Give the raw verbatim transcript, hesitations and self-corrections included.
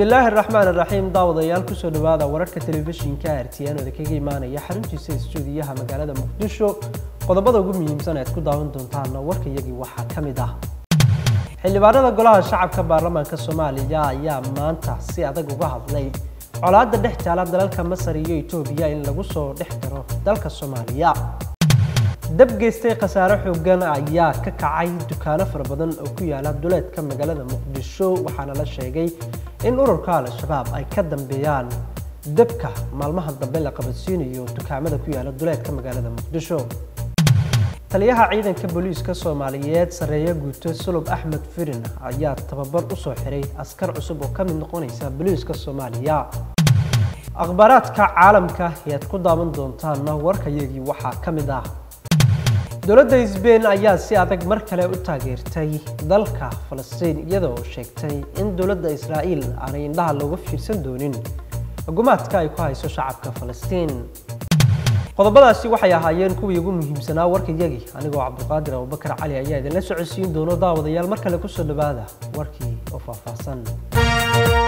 الله الرحمن الرحيم daawadayaal ku soo dhawaada wararka telefishinka R T N oo kaga imaanaya xaruntiisa stuudiyaha magaalada Muqdisho qodobada ugu muhiimsan ee ku daawan doontaan warkayagii waxa kamid ah xildhibaanada golaha shacabka baarlamaanka Soomaaliya ayaa maanta si adag uga hadlay colaadda dhex taala dalalka Masar iyo Itoobiya in lagu soo dhex diro dalka Soomaaliya dab geystay khasaare xooggan ayaa ka kacay dukaano fara badan oo ku yaala duleedka magaalada Muqdisho waxaana la sheegay in ururka al-shabaab ay ka dambeeyaan dabka maalmaha dambe la qabadsiinayo dukaamada ku yaala duleedka magaalada Muqdisho taliyaha ciidanka booliiska Soomaaliyeed sareeya guuto Sulub Axmed Firin ayaa tababar u soo xiray askar cusub oo ka mid noqonaysa booliiska Soomaaliya akhbaraadka caalamka ee ku daawan doontaan warkayagii waxa kamid ah dowladda Isbeen ayaa si adag mar kale u taageertay dalka Falastiin iyadoo sheegtay in dowladda Israa'iil aanay indhaha looga fiirsan doonin xukuumadka ay ku hayso shacabka Falastiin qodobadaasi waxay ahaayeen kuwii ugu muhiimsanaa warkayagii anigoo Cabdulqaadir Abubakar Cali ayaa idin la socodsiin doona daawadayaal mar kale ku soo dhawaada warkii oo faahfaahsan